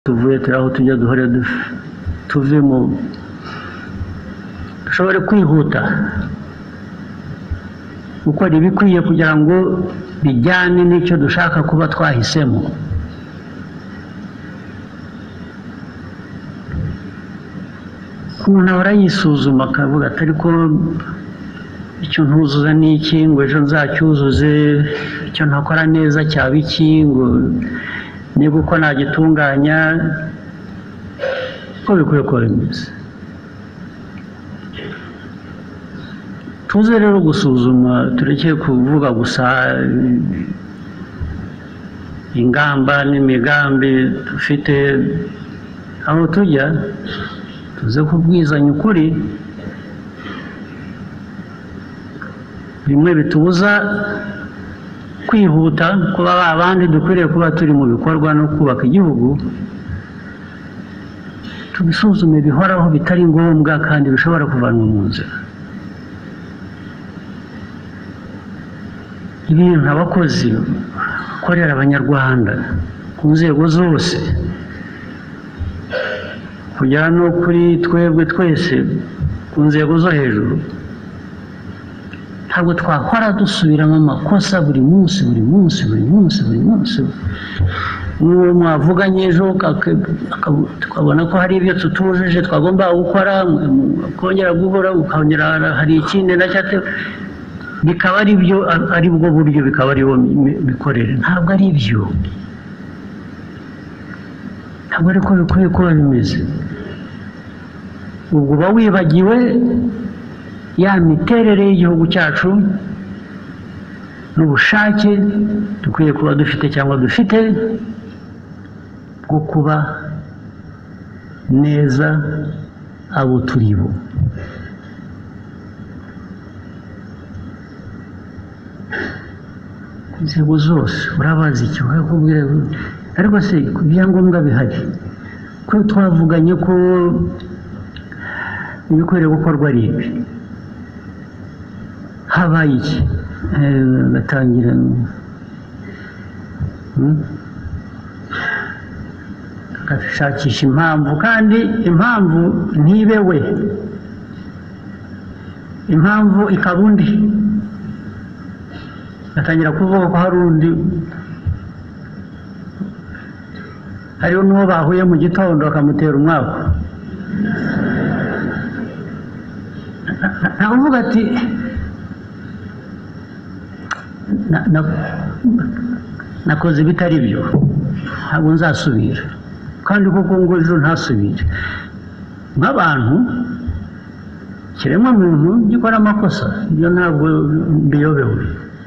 tuvuye turi aho tujya duhore tuvemo dushobore kwihuta gukora ibikwiye kugira ngo bijyane n'icyo dushaka kuba twahisemo. Umuntu ahora yisuzuma akavuga ati ariko icyo ntuzuza ni iki, ngo ejo nzacyuzuze, icyo ntakora neza cyaba iki, ngo niba uko nagitunganya uko bikwiye kuba bimeze. Tuze rero gusuzuma, turekeye kuvuga gusa ingamba n'imigambi dufite aho tujya, tuze kubwizanya ukuri. Bimwe bitubuza kwihuta kuba abandi dukwiriye kuba turi mu bikorwa no kubaka igihugu, tubisuzume bihoraho bitari ngombwa kandi bishobora kuvanwa mu nzira. Ibintu abakozi bakorera abanyarwanda ku nzego zose kugera no kuri twebwe twese ku nzego zo hejuru, ntabwo twakora dusubiramo amakosa buri munsi. N'uwo mwavuganye ejo tukabona ko hari ibyo tutujuje twagomba gukora, kongera guhora ukongera hari ikindi nacyo, bikaba ari byo, ari bwo buryo, bikaba ari bo mikorere. Ntabwo ari byo, ntabwo ariko bikwiye kuba bimeze. Ubwo uba wibagiwe ya miterere y'igihugu cyacu n'ubushake dukwiye kuba dufite cyangwa dufite bwo kuba neza abo turi bo. Inzego zose urabazi icyo bakubwira, ariko se ibyangombwa bihari ko twavuganye ko ibikwiriye gukorwa ari ibi, habaye iki? Batangira agashakisha impamvu, kandi impamvu ntibe we, impamvu ikaba undi. Batangira kuvuga ko hari undi, hariho n'uwo bahuye mu gitondo bakamutera umwaku. Ntavuga ati nakoze ibitari byo, ntabwo nzasubira, kandi kuko ngo ejo ntasubire. Nk'abantu, kiremwa muntu gikora amakosa, ibyo ntabwo mbiyobewe,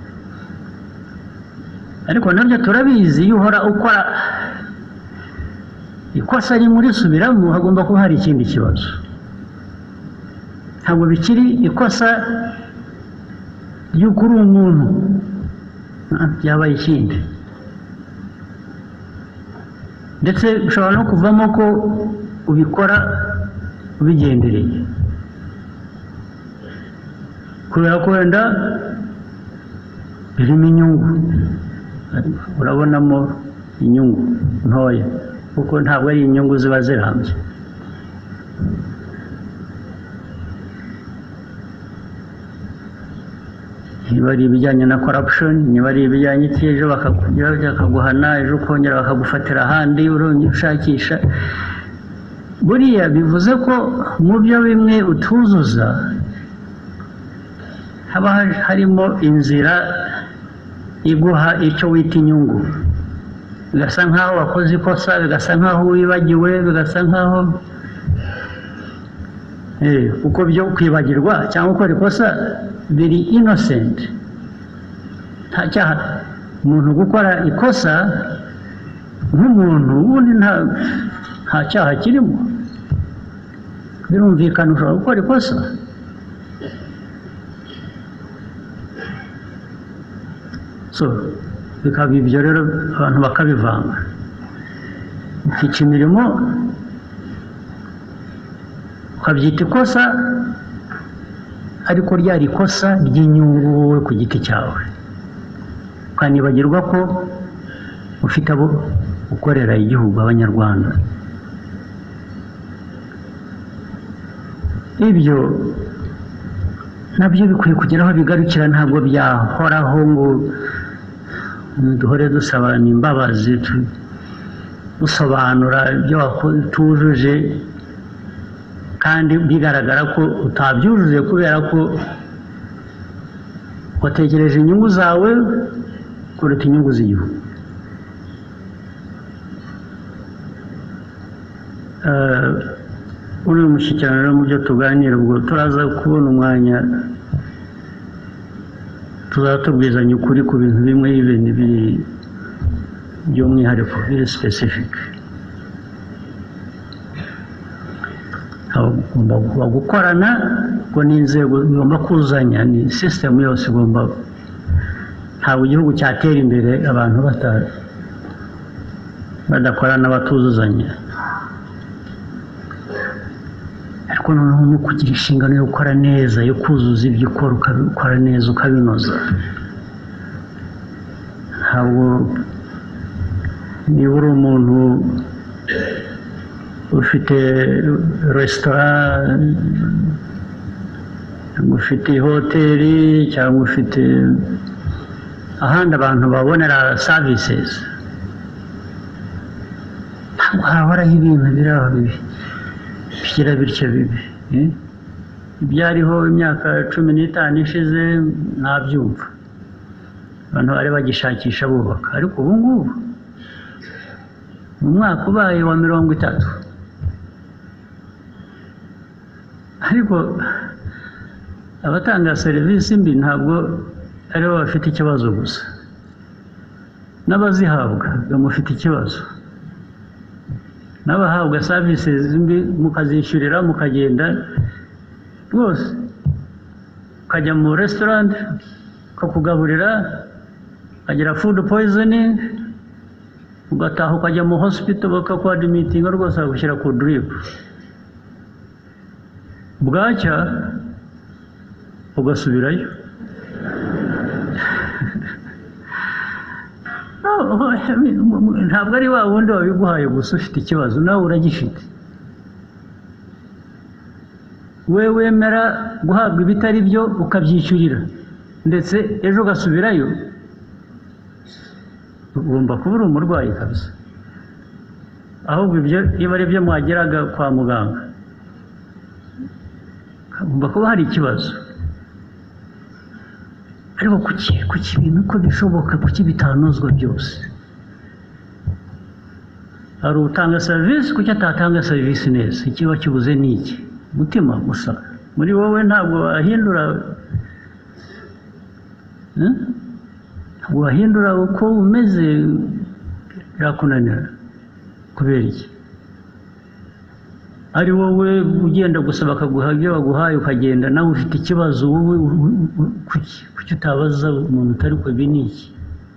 ariko nabyo turabizi. Iyo uhora ukora ikosa rimwe urisubiramo, hagomba kuba hari ikindi kibazo. Ntabwo bikiri ikosa ry'uko uri umuntu, byabaye ikindi. Ndetse ushobora no kuvamo ko ubikora ubigendereye, kubera ko wenda birimo inyungu, urabonamo inyungu ntoya, kuko ntabwo ari inyungu ziba zirambye. Niba ari ibijyanye na corruption, niba ari ibijyanye ejo bakaguhana, ejo ukongera bakagufatira ahandi urongera ushakisha. Buriya bivuze ko mu byo bimwe utuzuza haba harimo inzira iguha icyo wita inyungu. Bigasa nk'aho wakoze ikosa, bigasa nk'aho wibagiwe, bigasa nk'aho kuko byo kwibagirwa cyangwa gukora ikosa biri innocent, nta cyaha. Umuntu gukora ikosa nk'umuntu ubundi nta cyaha kirimo, birumvikana ushobora gukora ikosa. So bikaba ibyo rero abantu bakabivanga, ukica imirimo ukabyita ikosa, ariko ryari ikosa ry'inyungu wowe ku giti cyawe, ukanibagirwa ko ufite abo ukorera igihugu abanyarwanda. Ibyo nabyo bikwiye kugira aho bigarukira, ntabwo byahoraho ngo duhore dusabana imbabazi dusobanura ibyo watujuje kandi bigaragara ko utabyujuje kubera ko watekereje inyungu zawe kuruta inyungu z'igihugu. Uri umushyikirano mu byo tuganira, ubwo turaza kubona umwanya tuzatubwizanya ukuri ku bintu bimwe ibintu biri by'umwihariko biri specific. Ugomba gukorana ngo n'inzego zigomba kuzanya, ni system yose igomba. Ntabwo igihugu cyatera imbere abantu badakorana batuzuzanya. Ariko noneho no kugira inshingano yo gukora neza, yo kuzuza ibyo ukora ukabikora neza ukabinoza. Ntabwo niba uri umuntu ufite resitora cyangwa ufite hoteli cyangwa ufite ahandi abantu babonera services, ntabwo hahoraho ibintu biraho bigira bityo bibi. Ibyariho imyaka 15 ishize ntabyumva, abantu bari bagishakisha bubaka. Ariko ubu ngubu mu mwaka ubaye wa 30, ariko abatanga serivisi mbi ntabwo aribo bafite ikibazo gusa, n'abazihabwa bamufite ikibazo. N'abahabwa services mbi mukazishyurira mukagenda rwose, ukajya mu restaurant ukakugaburira ukagira food poisoning, ugataha ukajya mu hospital bakakuadmitinga rwose bagushyira ku drip, bwacya ugasubirayo. Ntabwo ari wa wundi wabiguhaye gusa ufite ikibazo, nawe uragifite. We wemera guhabwa ibitari byo ukabyishyurira ndetse ejo ugasubirayo, ugomba kuba uri umurwayi kabisa. Ahubwo ibyo niba ari byo mwageraga kwa muganga, hagomba kuba hari ikibazo. Ariko kuki ibintu uko bishoboka, kuki bitanozwa byose? Hari utanga serivisi, kuki atatanga serivisi neza? Ikiba kibuze ni iki? Umutima gusa muri wowe ntabwo wahindura, ntabwo wahindura uko umeze, birakunanira. Kubera iki? Ari wowe ugenda gusa bakaguha ibyo baguhaye ukagenda, nawe ufite ikibazo. Wowe kuki utabaza umuntu utari ko ibi ni iki?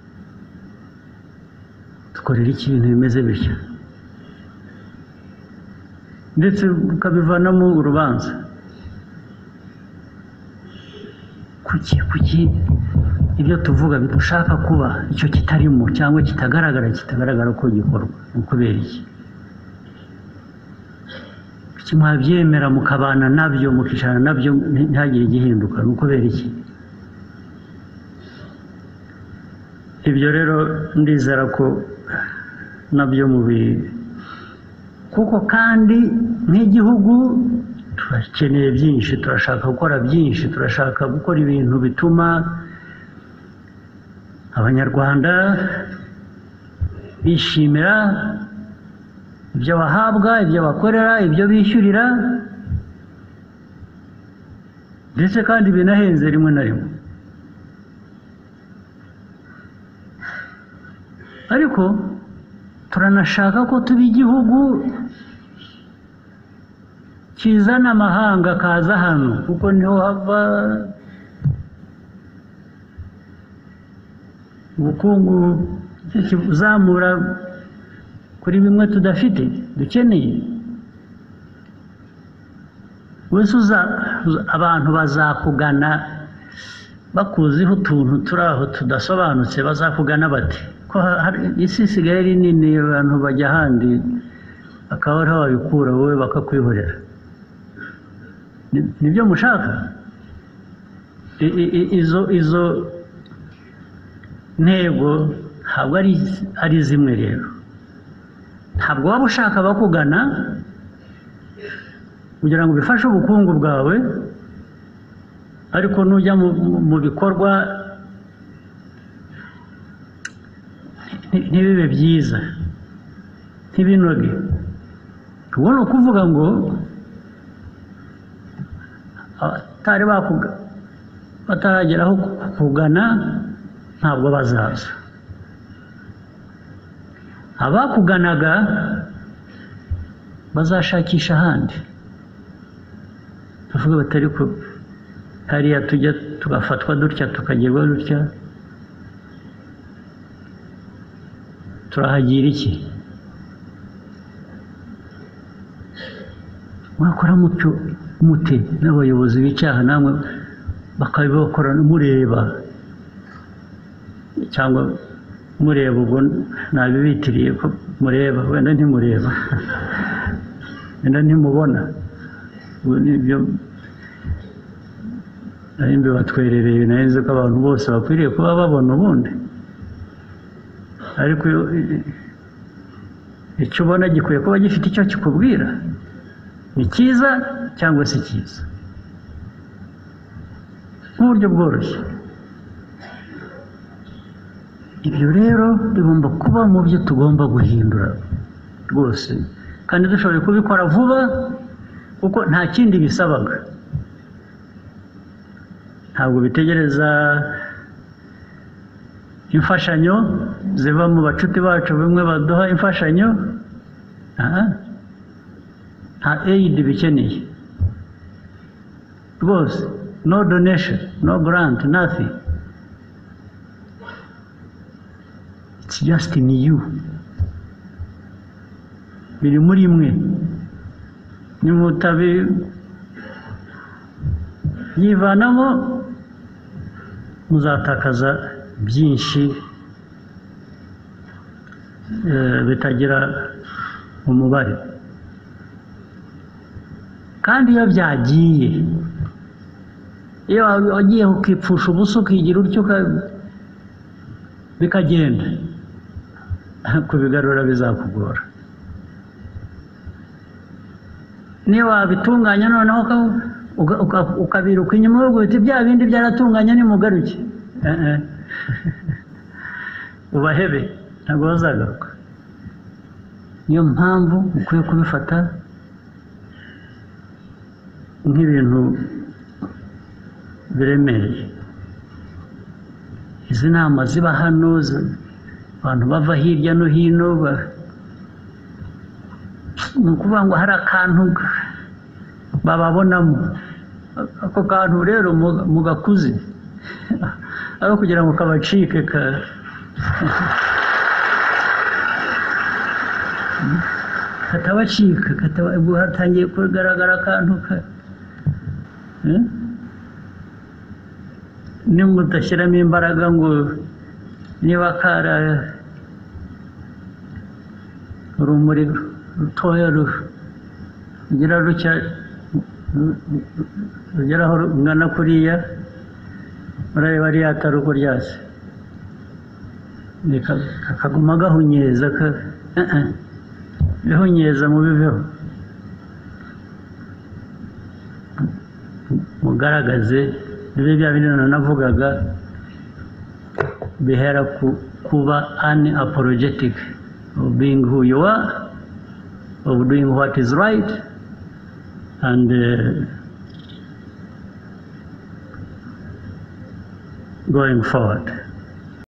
Dukorera iki ibintu bimeze bityo? Ndetse ukabivanamo urubanza. Kuki ibyo tuvuga bidushaka kuba icyo kitarimo cyangwa kitagaragara ko gikorwa? Ukubera iki? Kuki mwabyemera mukabana nabyo mukicarana nabyo ntihagire igihinduka? Ukubera iki? Ibyo rero ndizera ko nabyo kuko kandi nk'igihugu turakeneye byinshi, turashaka gukora byinshi, turashaka gukora ibintu bituma abanyarwanda bishimira ibyo bahabwa, ibyo bakorera, ibyo bishyurira, ndetse kandi binahenze rimwe na rimwe. Ariko turanashaka ko tuba igihugu kizana amahanga kaza hano, kuko niho hava ubukungu kuzamura kuri bimwe tudafite dukeneye. Wese abantu bazakugana bakuziho utuntu turi aho tudasobanutse, bazakugana bati ko isi isigaye ari nini, abantu bajya ahandi akaba ariho babikura, wowe bakakwihorera. Nibyo mushaka? Izo ntego ntabwo ari zimwe rero. Ntabwo waba ushaka bakugana kugira ngo bifashe ubukungu bwawe, ariko nujya mu bikorwa ntibibe byiza, ntibinoge. Ubona ukuvuga ngo abatari batarageraho kugana ntabwo bazaza. Abakuganaga bazashakisha ahandi, tuvuga batari ko hariya tujya tugafatwa dutya tukagerwa dutya, turahagira iki? Mwakora mutyo mute n'abayobozi b'icyaha namwe bakabikora mureba, cyangwa mureba ubwo nabibitiriye ko mureba, wenda ntimureba wenda ntimubona. Ibyo nari mbibatwerereye, nari ko abantu bose bakwiriye kuba babona ubundi, ariko icyo ubona gikwiye kuba gifite icyo kikubwira, ni cyiza cyangwa si cyiza, nk'uburyo bworoshye. Ibyo rero bigomba kuba mu byo tugomba guhindura rwose, kandi dushoboye kubikora vuba kuko nta kindi bisabaga. Ntabwo bitegereza imfashanyo ziva mu bacuti bacu bimwe baduha imfashanyo, nta aid bikeneye rwose. No donation, no grant, nothing. It's just in you. Biri muri mwe. Nimutabi yivanamo muzatakaza byinshi bitagira umubare. Kandi iyo byagiye, iyo wagiye ukipfusha ubusa ukigira utyo bikagenda, kubigarura bizakugora. Niyo wabitunganya noneho ukabiruka inyuma uvuga uti bya bindi byaratunganya nimugaruke, ubahebe, ntabwo bazagaruka. Niyo mpamvu ukwiye kubifata nk'ibintu biremereye. Izi nama ziba hano, abantu bava hirya no hino, ni ukuvuga ngo hari akantu bababonamo. Ako kantu rero mugakuze, aho kugira ngo kabacike katabacika, hatangiye kugaragara akantu nimudashyiramo imbaraga ngo niba kara urumuri rutoya rugira rucya rugeraho rungana kuriya, murareba ariya ataruko ryase kakaguma gahunyeza, bihunyeza mubiveho, mugaragaze nibe bya bindi navugaga bihera kuba unapologetic of being who you are, of doing what is right, and going forward.